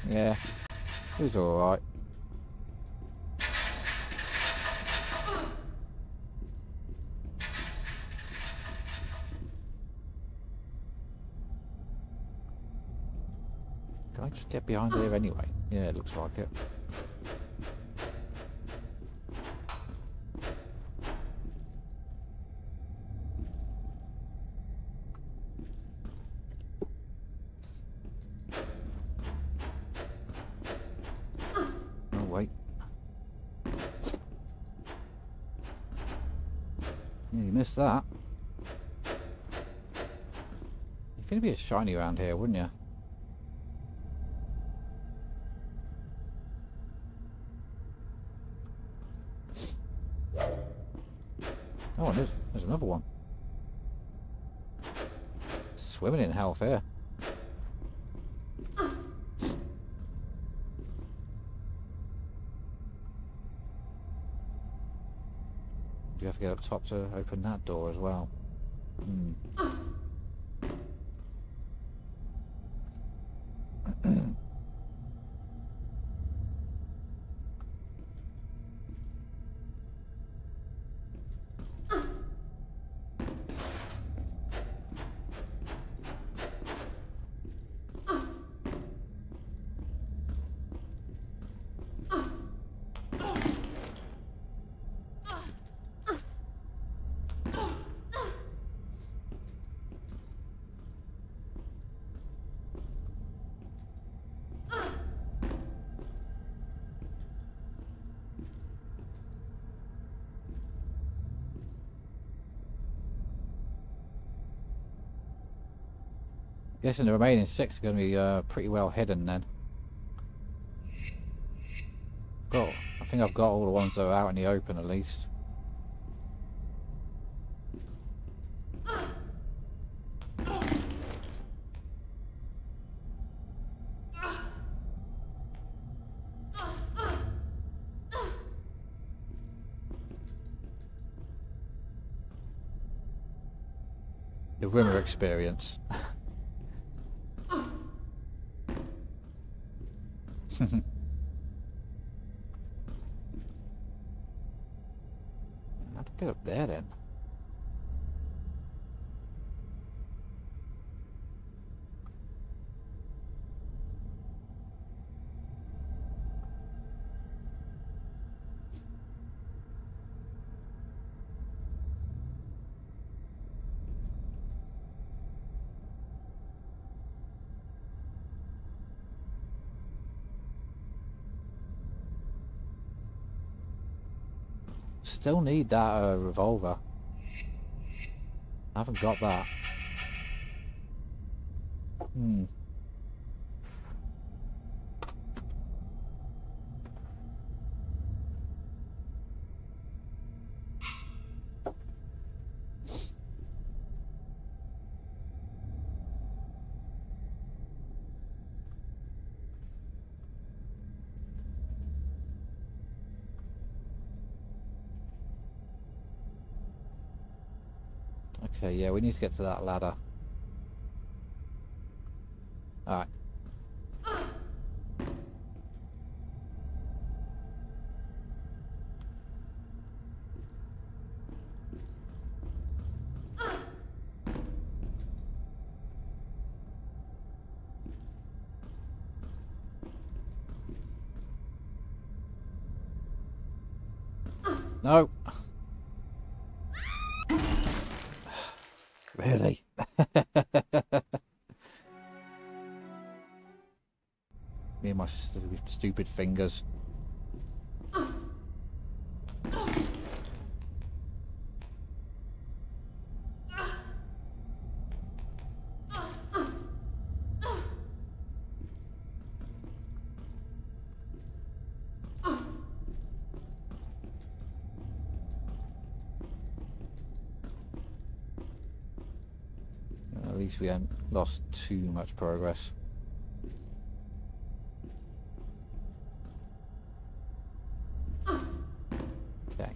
Yeah, it was alright. Can I just get behind here anyway? Yeah, it looks like it. Oh, wait. Yeah, you missed that. You're going to be a shiny around here, wouldn't you? Oh, and there's another one. Swimming in health here. You have to get up top to open that door as well. Hmm. Guessing the remaining 6 are going to be pretty well hidden then. I think I've got all the ones that are out in the open at least. The Rimmer experience. How to get up there then? Still need that revolver. I haven't got that. Hmm. Okay, yeah, we need to get to that ladder. Alright. No! Really? Me and my stupid fingers. At least we haven't lost too much progress. Okay.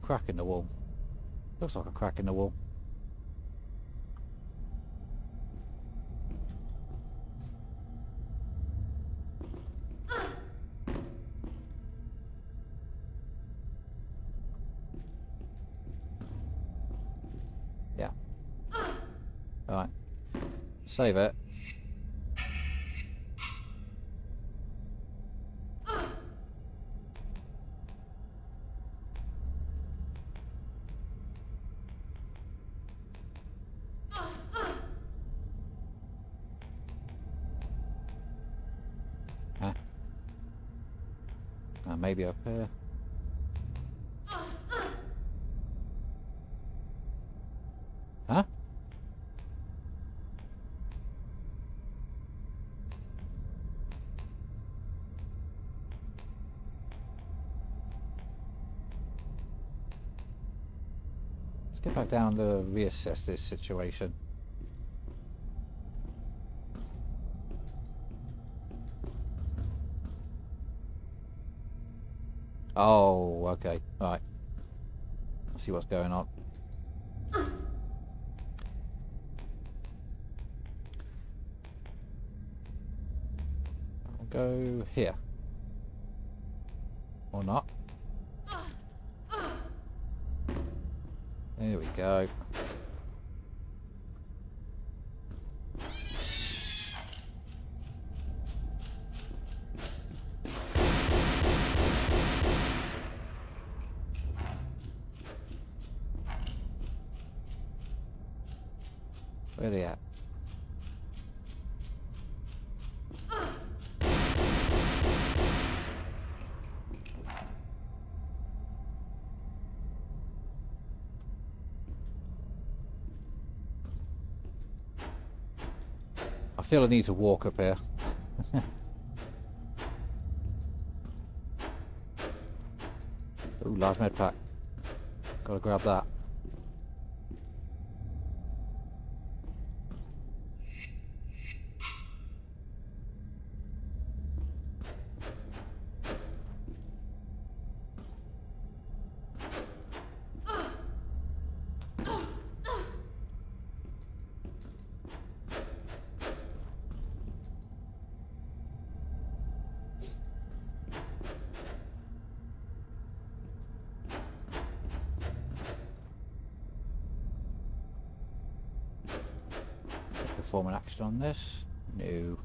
crack in the wall. Looks like a crack in the wall. Yeah. Alright. Save it. Huh? Maybe up here. Huh? Let's get back down to reassess this situation. Oh, okay. Right. Let's see what's going on. I'll go here. Or not. There we go. Where are they at? I feel I need to walk up here. Ooh, large med pack. Gotta grab that. Perform an action on this? No.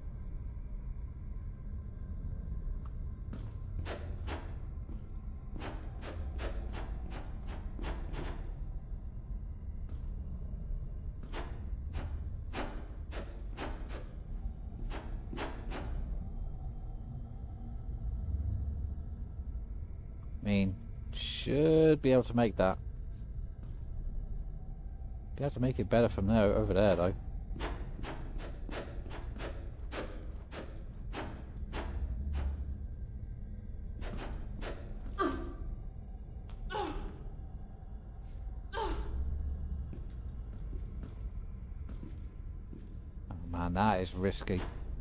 I mean, should be able to make that. Be able to make it better from there over there though. Man, that is risky.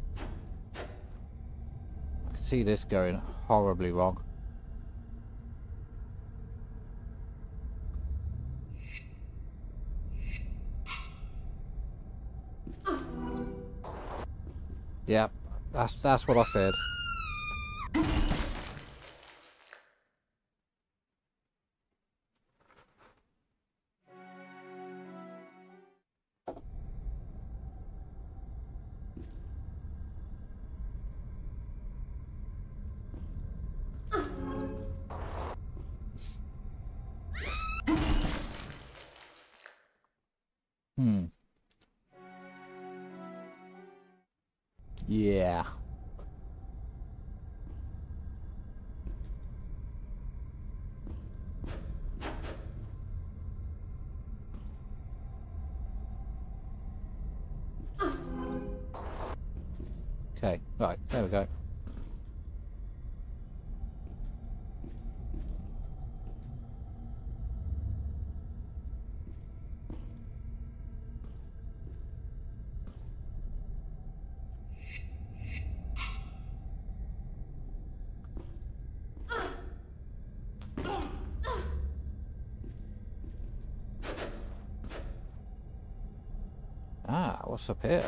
I can see this going horribly wrong. Yep, that's what I feared. Yeah. Okay, right, there we go. Ah, what's up here?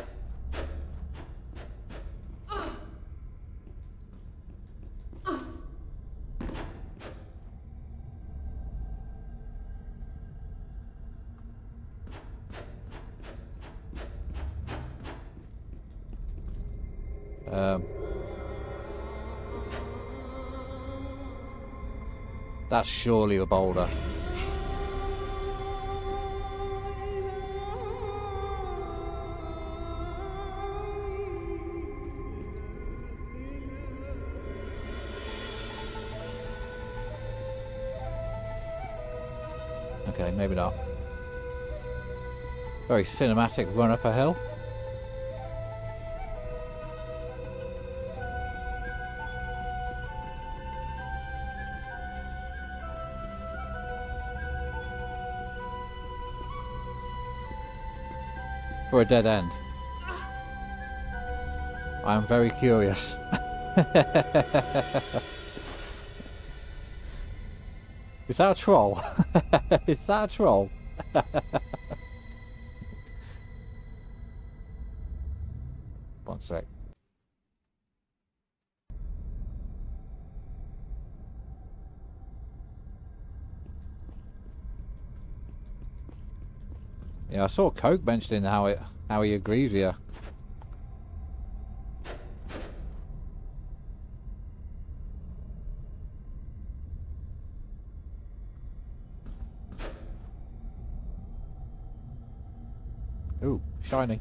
That's surely a boulder. Okay, maybe not. Very cinematic run up a hill. For a dead end. I am very curious. Is that a troll? Is that a troll? One sec. Yeah, I saw Coke mentioning how he agrees with you. Ooh, shiny.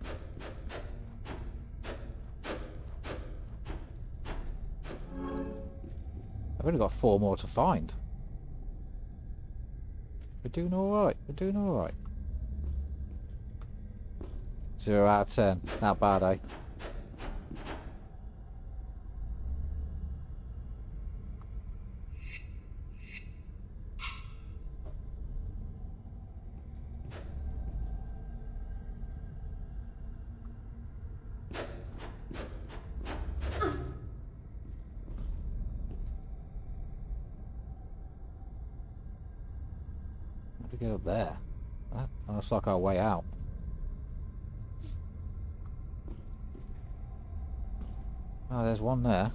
I've only got 4 more to find. We're doing alright, we're doing alright. 0 out of 10. Not bad, eh? How do we get up there? That looks like our way out. Oh, there's one there.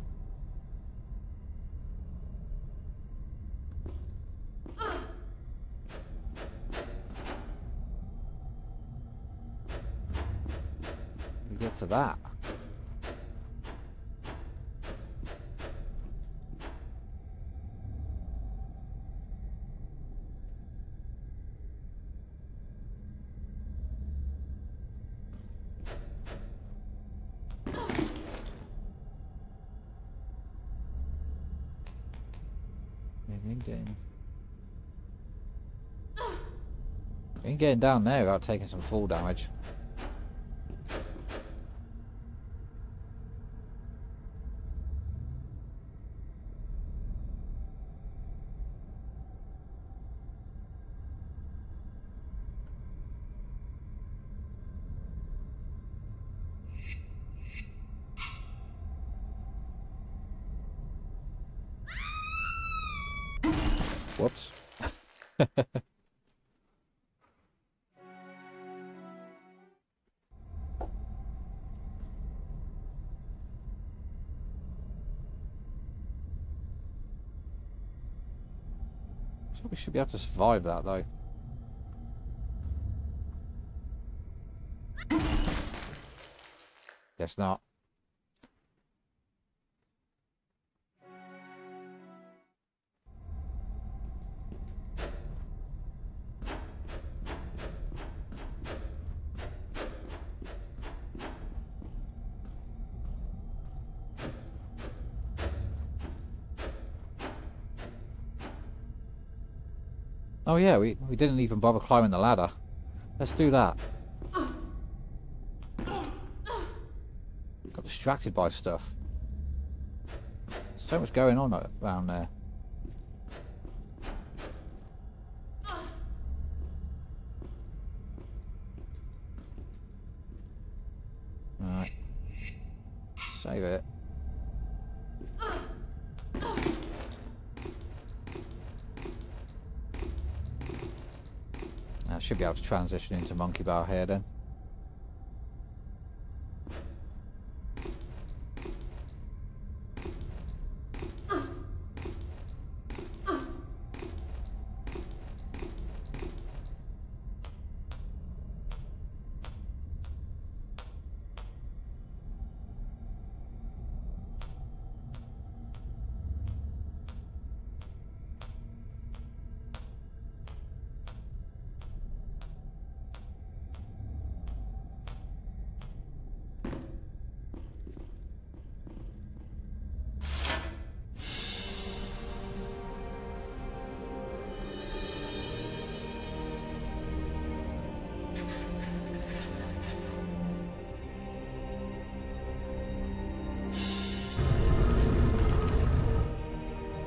We get to that. We ain't getting down there without taking some fall damage. Whoops. So we should be able to survive that though. Guess not. Oh yeah, we didn't even bother climbing the ladder. Let's do that. Got distracted by stuff. So much going on around there. Alright. Save it. I should be able to transition into Monkey Bar here then.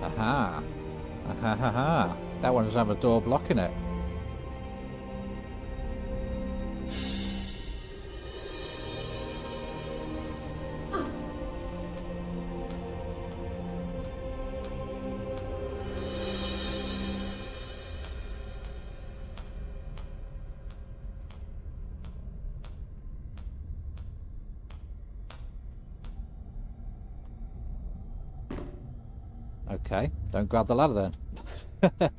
Aha. Aha ha ha. That one doesn't have a door blocking it. Okay, don't grab the ladder then.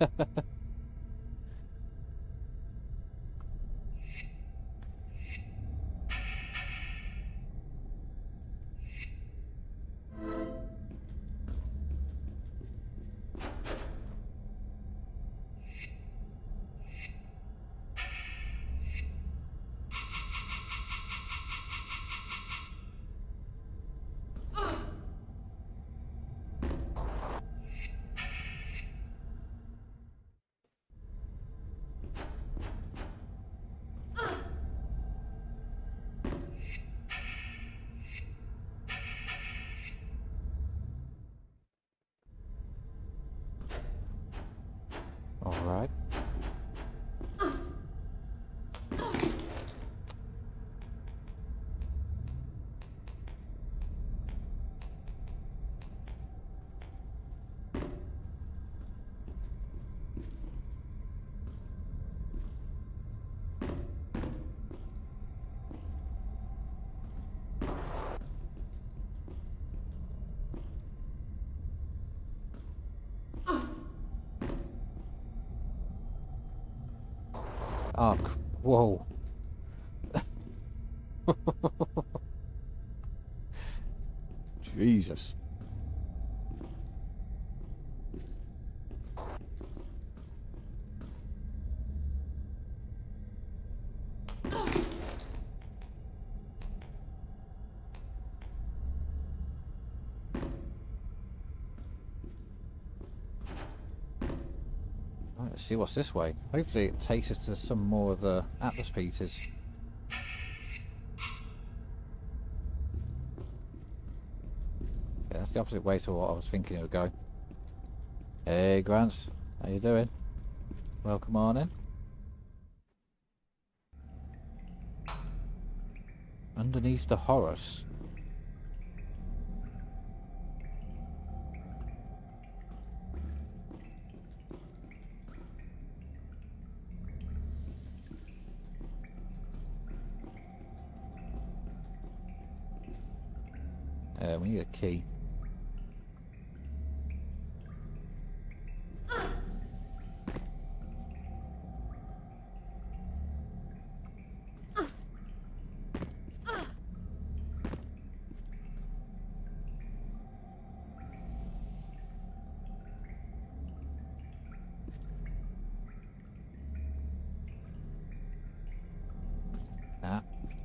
All right. Oh, whoa. Jesus. Right, let's see what's this way. Hopefully it takes us to some more of the Atlas pieces. Yeah, that's the opposite way to what I was thinking it would go. Hey Grants, how you doing? Welcome on in. Underneath the Horus. We need a key. Ah.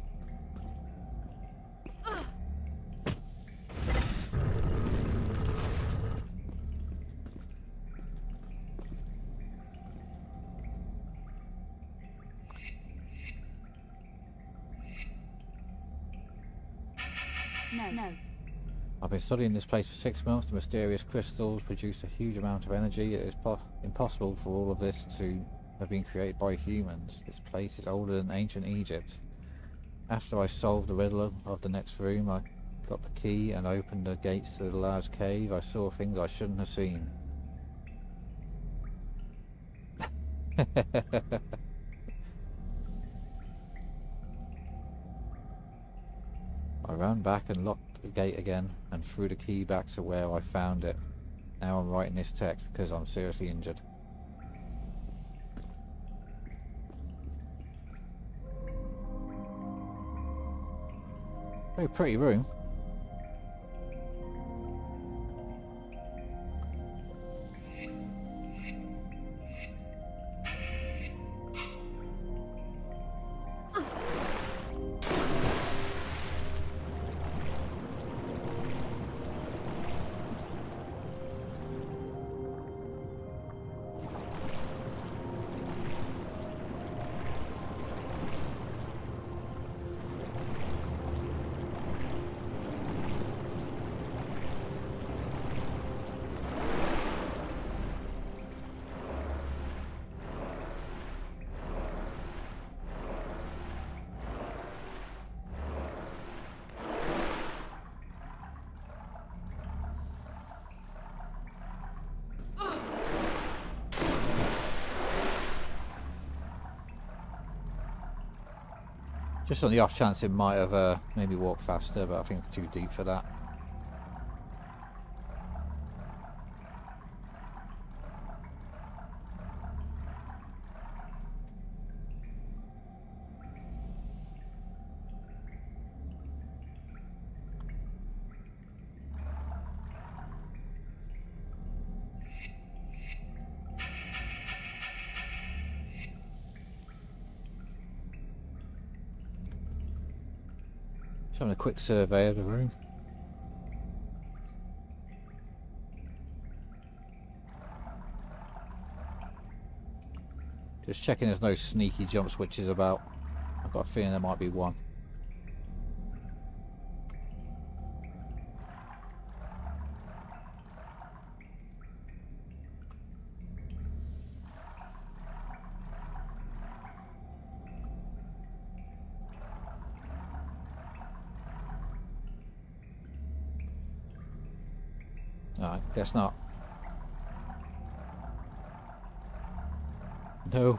No. I've been studying this place for 6 months. The mysterious crystals produce a huge amount of energy. It is impossible for all of this to have been created by humans. This place is older than ancient Egypt. After I solved the riddle of the next room, I got the key and opened the gates to the large cave. I saw things I shouldn't have seen. I ran back and locked the gate again and threw the key back to where I found it. Now I'm writing this text because I'm seriously injured. Very pretty room. Just on the off chance it might have made me walk faster, but I think it's too deep for that. Just having a quick survey of the room. Just checking there's no sneaky jump switches about. I've got a feeling there might be one. Alright, guess not. No.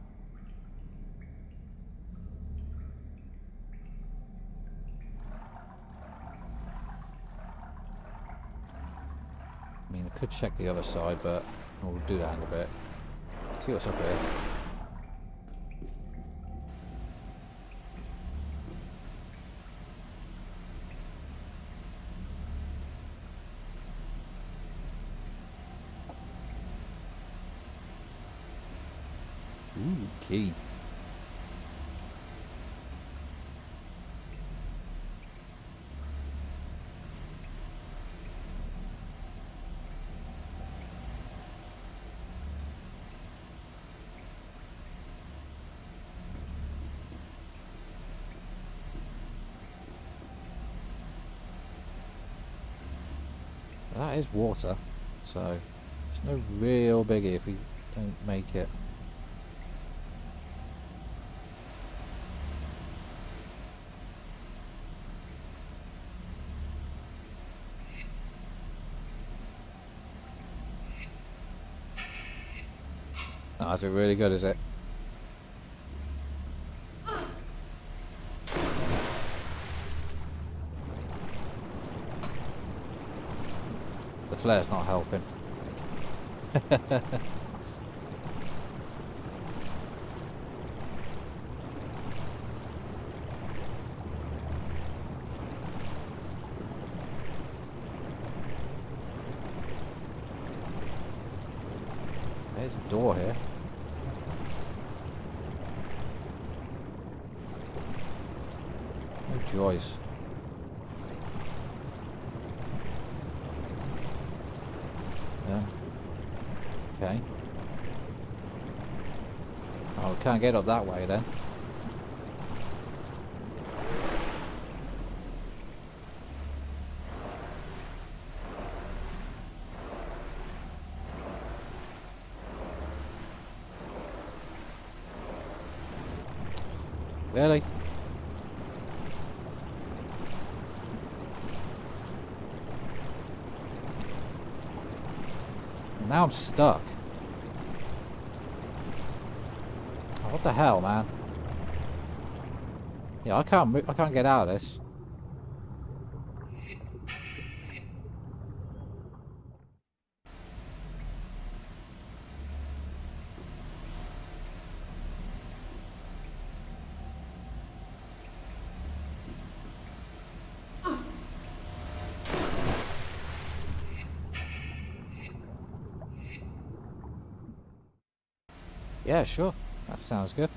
I mean, I could check the other side, but we'll do that in a bit. See what's up here. Ooh, key. That is water, so it's no real biggie if we don't make it. Oh, is it really good, is it? The flare's not helping. There's a door here. Oh joys. Okay. Oh, we can't get up that way then. Really? Now I'm stuck. Oh, what the hell, man? Yeah, I can't get out of this. Yeah, sure. That sounds good.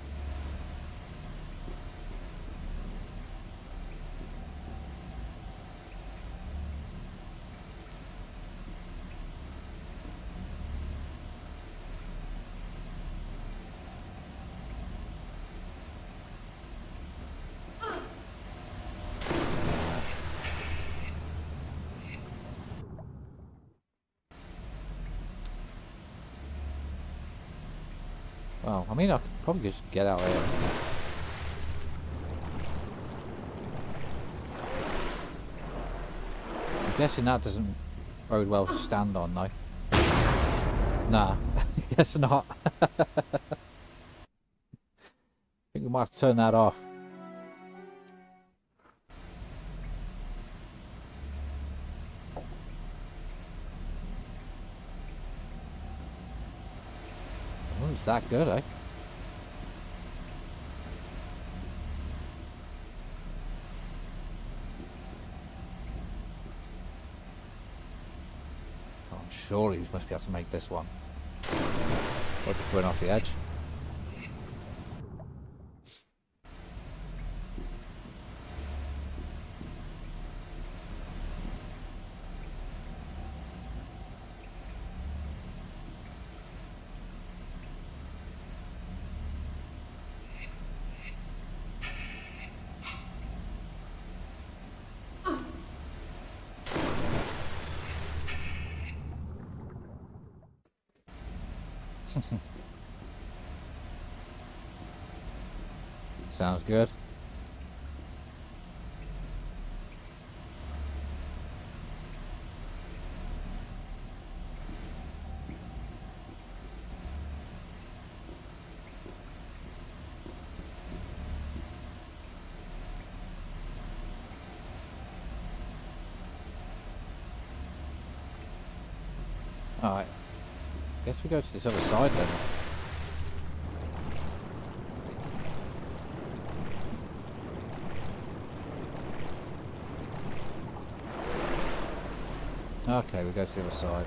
Well, I mean, I could probably just get out here. I'm guessing that doesn't bode well to stand on, though. Nah, guess not. I think we might have to turn that off. It's that good, eh? Oh, surely we must be able to make this one. Or just run off the edge. Sounds good. Alright. Guess we go to this other side then. Okay, we go to the other side.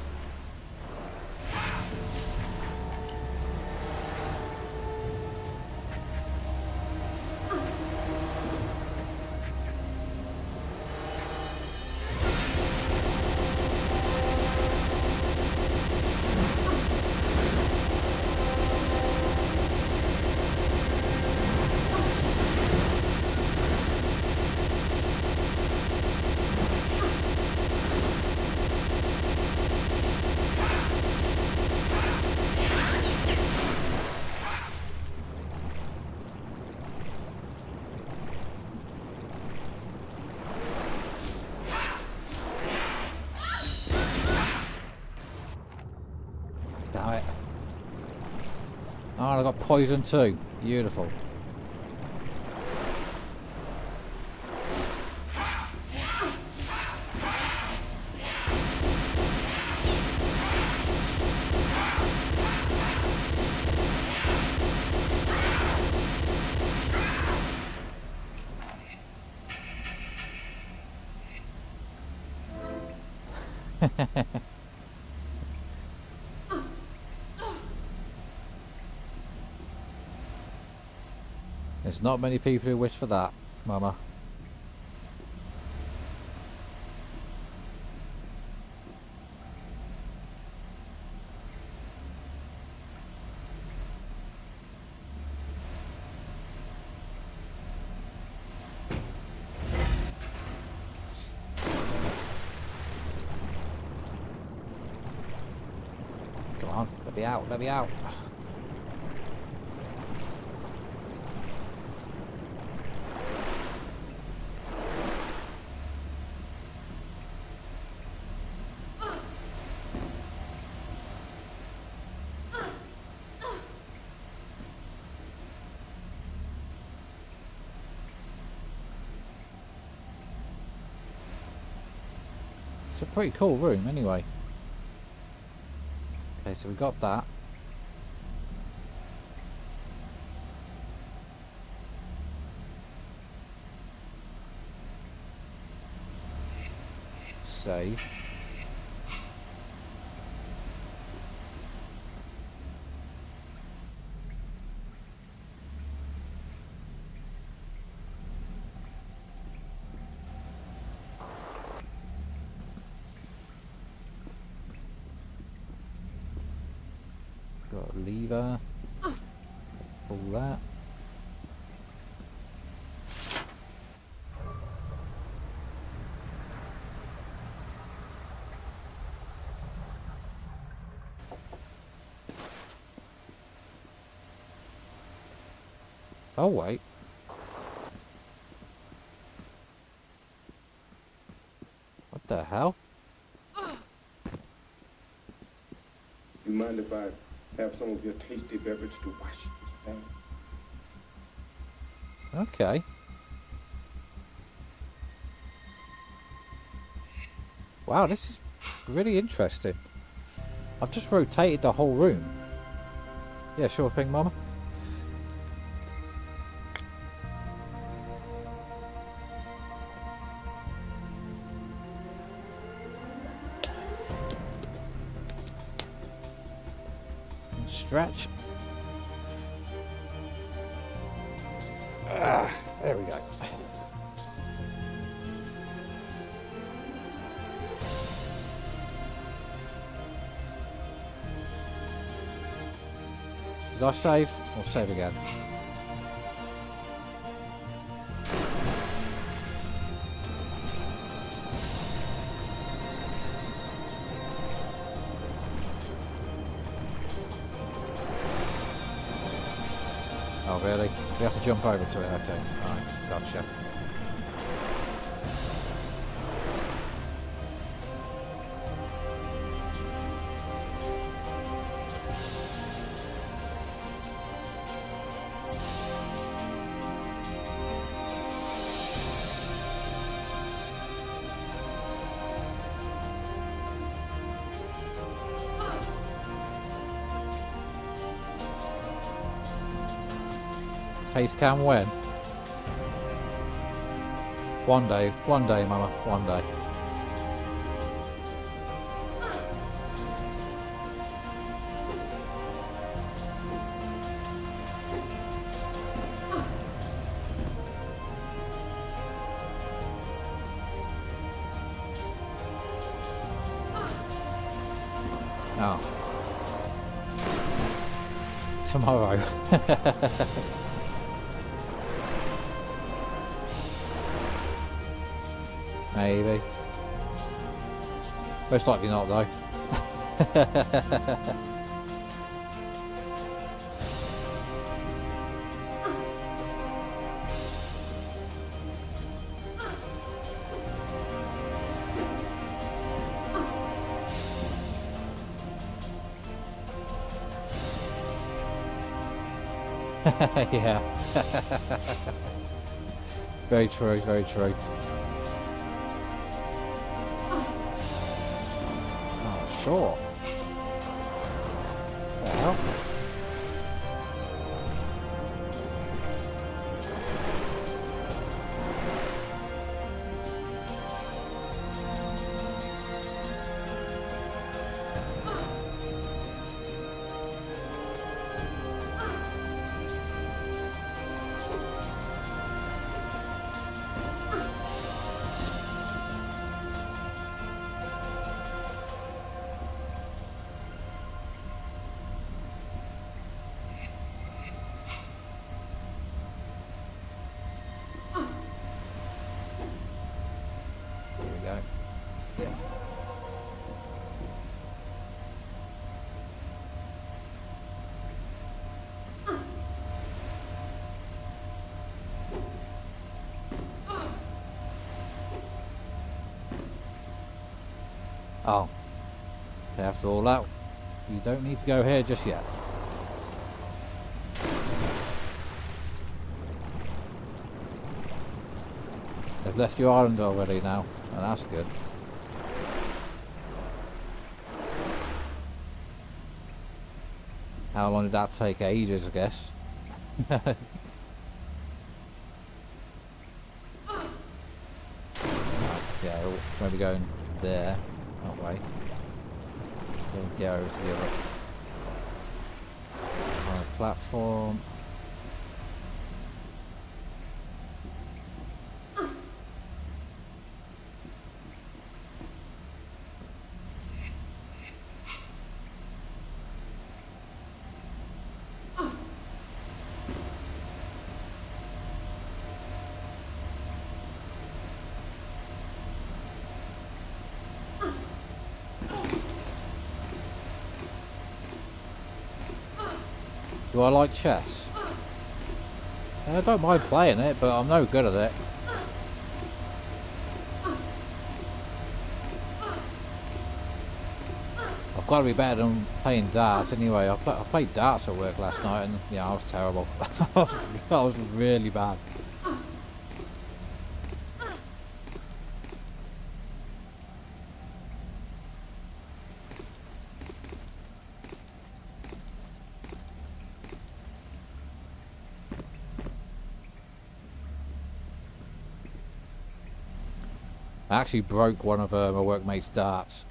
Damn it. Oh, I got poison too. Beautiful. There's not many people who wish for that, Mama. Come on, let me out, let me out. It's a pretty cool room anyway. Okay, so we got that. Save. Got a lever. Pull that. Oh wait. What the hell? You mind if I have some of your tasty beverage to wash this down? Okay. Wow, this is really interesting. I've just rotated the whole room. Yeah, sure thing, Mama. Stretch. There we go. Did I save? Or save again? Oh really? We have to jump over to it, okay. Alright, gotcha. Taste can when? One day, Mama, one day. Oh. Tomorrow. Maybe. Most likely not though. Yeah. Very true, very true. Oh, sure. The hell? Oh. After all that, you don't need to go here just yet. They've left your island already now, and that's good. How long did that take? Ages, I guess. Yeah, we'll maybe going there, that way. So we'll get over to the other on the platform. Do I like chess? I don't mind playing it, but I'm no good at it. I've got to be better than playing darts anyway. I played darts at work last night and yeah, I was terrible. I was really bad. I actually broke one of my workmate's darts.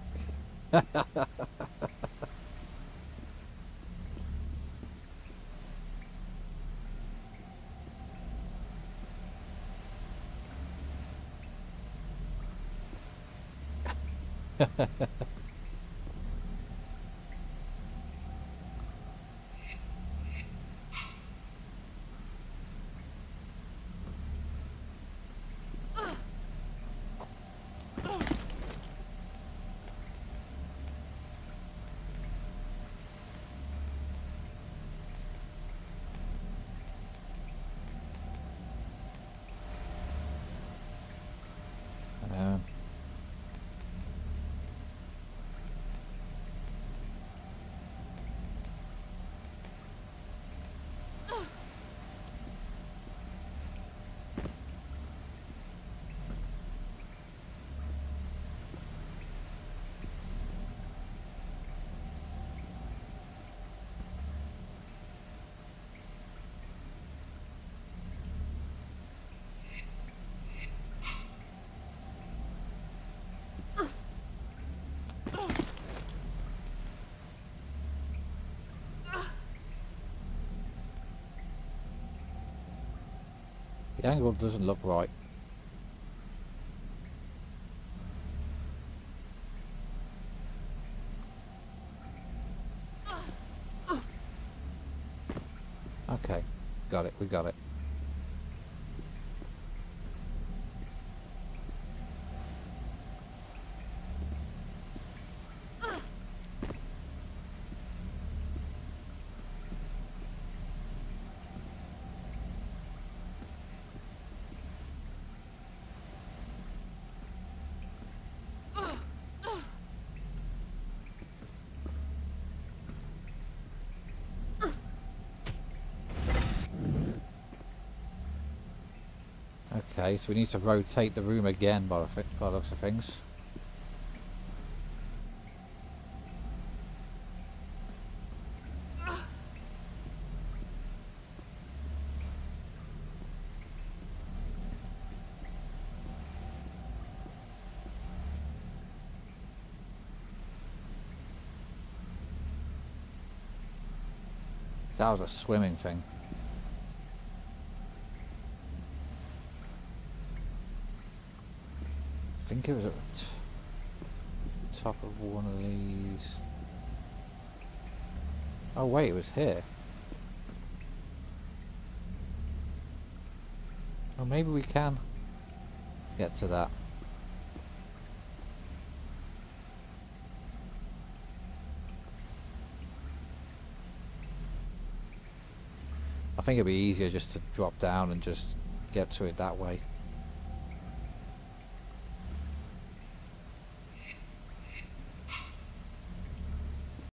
Um, the angle doesn't look right. Okay, got it, we got it. Okay, so we need to rotate the room again by the looks of things. That was a swimming thing. I think it was at the top of one of these. Oh wait, it was here. Oh, maybe we can get to that. I think it'd be easier just to drop down and just get to it that way.